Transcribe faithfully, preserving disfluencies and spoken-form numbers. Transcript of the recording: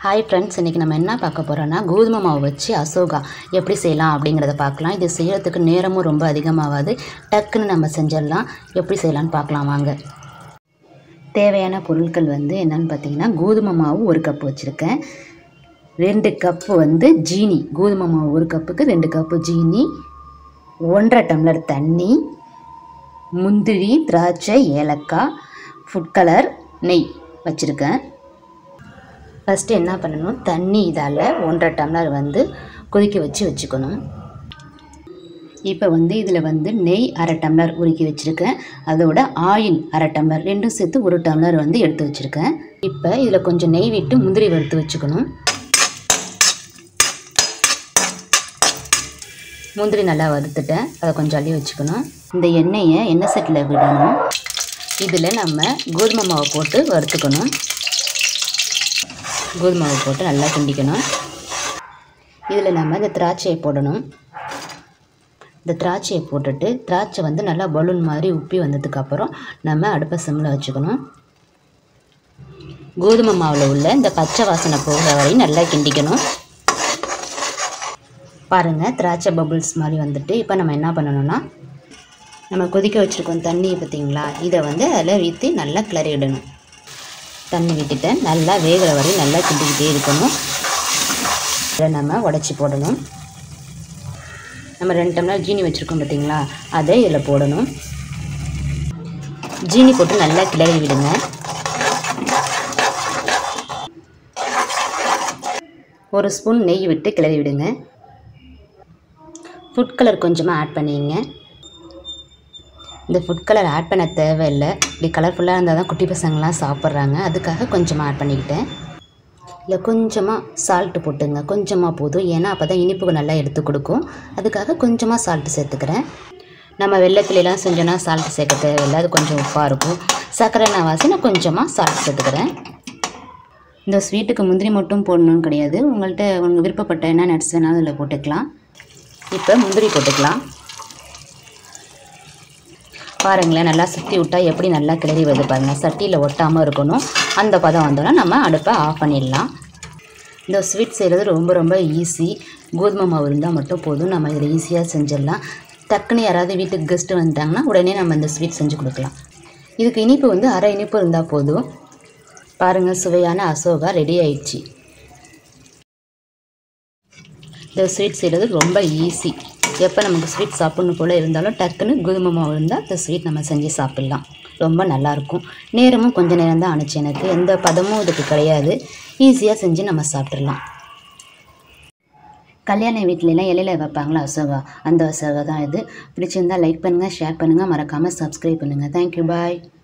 Hi friends, இன்றைக்கி நம்ம என்ன பார்க்க போகிறோன்னா கோதுமை மாவு வச்சு அசோகா எப்படி செய்யலாம் அப்படிங்கிறத பார்க்கலாம். இது செய்கிறதுக்கு நேரமும் ரொம்ப அதிகமாகாது, டக்குன்னு நம்ம செஞ்சிடலாம். எப்படி செய்யலான்னு பார்க்கலாம் வாங்க. தேவையான பொருட்கள் வந்து என்னென்னு பார்த்தீங்கன்னா, கோதுமை மாவு ஒரு கப்பு வச்சுருக்கேன், ரெண்டு கப்பு வந்து ஜீனி, கோதுமை மாவு ஒரு கப்புக்கு ரெண்டு கப்பு ஜீனி, ஒன்றரை டம்ளர் தண்ணி, முந்திரி, திராட்சை, ஏலக்காய், ஃபுட் கலர், நெய் வச்சுருக்கேன். ஃபஸ்ட்டு என்ன பண்ணணும், தண்ணி இதால் ஒன்றரை டம்ளர் வந்து கொதிக்க வச்சு வச்சுக்கணும். இப்போ வந்து இதில் வந்து நெய் அரை டம்ளர் உருக்கி வச்சுருக்கேன், அதோட ஆயில் அரை டம்ளர், ரெண்டும் சேர்த்து ஒரு டம்ளர் வந்து எடுத்து வச்சுருக்கேன். இப்போ இதில் கொஞ்சம் நெய் விட்டு முந்திரி வறுத்து வச்சுக்கணும். முந்திரி நல்லா வறுத்துட்டேன், அதை கொஞ்சம் அள்ளி வச்சுக்கணும். இந்த எண்ணெயை எண்ணெய் செட்டில் விடணும். இதில் நம்ம கோதுமை மாவை போட்டு வறுத்துக்கணும். கோதுமை மாவு போட்டு நல்லா கிண்டிக்கணும். இதில் நம்ம இந்த திராட்சையை போடணும். இந்த திராட்சையை போட்டுட்டு திராட்சை வந்து நல்லா பலூன் மாதிரி உப்பி வந்ததுக்கப்புறம் நம்ம அடுப்பை சிம்மில் வச்சுக்கணும். கோதுமை மாவில் உள்ள இந்த பச்சை வாசனை போகிற வரையும் நல்லா கிண்டிக்கணும். பாருங்கள், திராட்சை பபுள்ஸ் மாதிரி வந்துட்டு இப்போ நம்ம என்ன பண்ணணும்னா, நம்ம கொதிக்க வச்சுருக்கோம் தண்ணியை பார்த்திங்களா, இதை வந்து அதில் ஊற்றி நல்லா கிளறி விடணும். தண்ணி விட்டுட்டேன், நல்லா வேகிற வரையும் நல்லா கிண்டிக்கிட்டே இருக்கணும். இதை நம்ம உடச்சி போடணும். நம்ம ரெண்டு டம்ளர் ஜீனி வச்சுருக்கோம் பார்த்திங்களா, அதை இதில் போடணும். ஜீனி போட்டு நல்லா கிளறி விடுங்க. ஒரு ஸ்பூன் நெய் விட்டு கிளறி விடுங்க. ஃபுட் கலர் கொஞ்சமாக ஆட் பண்ணிங்க. இந்த ஃபுட் கலர் ஆட் பண்ண தேவையில்லை, இப்படி கலர்ஃபுல்லாக இருந்தால் தான் குட்டி பசங்களாம் சாப்பிட்றாங்க, அதுக்காக கொஞ்சமாக ஆட் பண்ணிக்கிட்டேன். இல்லை கொஞ்சமாக சால்ட்டு போட்டுங்க, கொஞ்சமாக போதும், ஏன்னா அப்போ தான் இனிப்புக்கு நல்லா எடுத்து கொடுக்கும், அதுக்காக கொஞ்சமாக சால்ட்டு சேர்த்துக்கிறேன். நம்ம வெள்ளத்துலாம் செஞ்சோன்னா சால்ட்டு சேர்க்க தேவையில்லை, அது கொஞ்சம் உப்பாக இருக்கும். சர்க்கரை நான் வாசி நான் கொஞ்சமாக சால்ட் சேர்த்துக்கிறேன். இந்த ஸ்வீட்டுக்கு முந்திரி மட்டும் போடணும்னு கிடையாது, உங்கள்கிட்ட உங்களுக்கு விருப்பப்பட்ட என்ன நட்ஸ் வேணாலும் அதில் போட்டுக்கலாம். இப்போ முந்திரி போட்டுக்கலாம். பாருங்களேன், நல்லா சுற்றி விட்டால் எப்படி நல்லா கிளறி வருது பாருங்கள். சட்டியில் ஒட்டாமல் இருக்கணும், அந்த பதம் வந்தோன்னா நம்ம அடுப்பை ஆஃப் பண்ணிடலாம். இந்த ஸ்வீட் செய்கிறது ரொம்ப ரொம்ப ஈஸி. கோதுமை மாவு இருந்தால் மட்டும் போதும், நம்ம இதில் ஈஸியாக செஞ்சிடலாம். டக்குன்னு யாராவது வீட்டுக்கு கெஸ்ட்டு வந்துட்டாங்கன்னா உடனே நம்ம இந்த ஸ்வீட் செஞ்சு கொடுக்கலாம். இதுக்கு இனிப்பு வந்து அரை இனிப்பு இருந்தால் போதும். பாருங்கள், சுவையான அசோகா ரெடி ஆயிடுச்சு. இந்த ஸ்வீட் செய்கிறது ரொம்ப ஈஸி. எப்போ நமக்கு ஸ்வீட் சாப்பிட்ணும் போல் இருந்தாலும் டக்குன்னு கோதுமை மாவு இருந்தால் இந்த ஸ்வீட் நம்ம செஞ்சு சாப்பிட்லாம். ரொம்ப நல்லாயிருக்கும். நேரமும் கொஞ்சம் நேரம் தான் ஆணுச்சு, எனக்கு எந்த பதமும் இதுக்கு கிடையாது, ஈஸியாக செஞ்சு நம்ம சாப்பிட்றலாம். கல்யாண வீட்டிலலாம் இலையில வைப்பாங்களா அசோகா, அந்த அசோகா தான் இது. பிடிச்சிருந்தால் லைக் பண்ணுங்கள், ஷேர் பண்ணுங்கள், மறக்காமல் சப்ஸ்கிரைப் பண்ணுங்கள். தேங்க்யூ, பாய்.